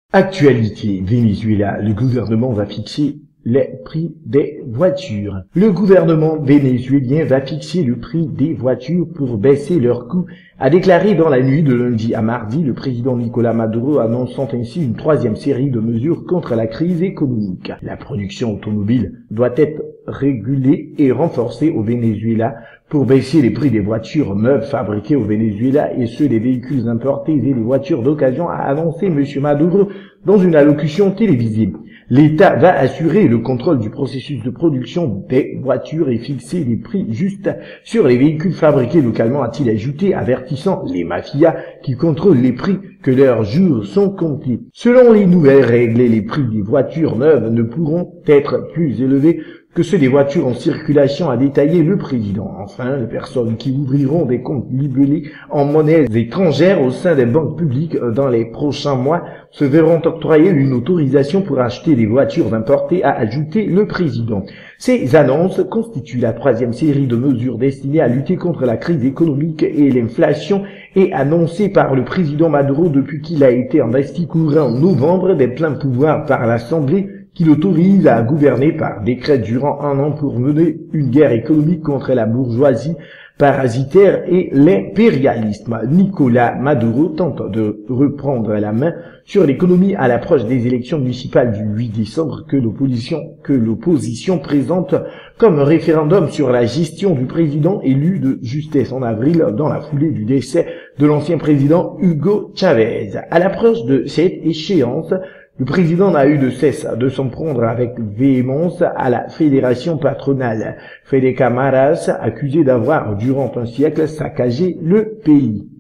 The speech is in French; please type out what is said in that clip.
Actualité, Venezuela, le gouvernement va fixer les prix des voitures. Le gouvernement vénézuélien va fixer le prix des voitures pour baisser leurs coûts, a déclaré dans la nuit de lundi à mardi le président Nicolás Maduro, annonçant ainsi une troisième série de mesures contre la crise économique. La production automobile doit être régulée et renforcée au Venezuela pour baisser les prix des voitures neuves fabriquées au Venezuela et ceux des véhicules importés et des voitures d'occasion, a annoncé M. Maduro dans une allocution télévisée. L'État va assurer le contrôle du processus de production des voitures et fixer des prix justes sur les véhicules fabriqués localement, a-t-il ajouté, avertissant les mafias qui contrôlent les prix que leurs jours sont comptés. Selon les nouvelles règles, les prix des voitures neuves ne pourront être plus élevés que ceux des voitures en circulation, a détaillé le président. Enfin, les personnes qui ouvriront des comptes libellés en monnaies étrangères au sein des banques publiques dans les prochains mois se verront octroyer une autorisation pour acheter des voitures importées, a ajouté le président. Ces annonces constituent la troisième série de mesures destinées à lutter contre la crise économique et l'inflation et annoncées par le président Maduro depuis qu'il a été investi courant novembre des pleins pouvoirs par l'Assemblée, qui l'autorise à gouverner par décret durant un an pour mener une guerre économique contre la bourgeoisie parasitaire et l'impérialisme. Nicolás Maduro tente de reprendre la main sur l'économie à l'approche des élections municipales du 8 décembre que l'opposition présente comme référendum sur la gestion du président élu de justesse en avril dans la foulée du décès de l'ancien président Hugo Chávez. À l'approche de cette échéance, le président n'a eu de cesse de s'en prendre avec véhémence à la fédération patronale, Fedecamaras, accusée d'avoir, durant un siècle, saccagé le pays.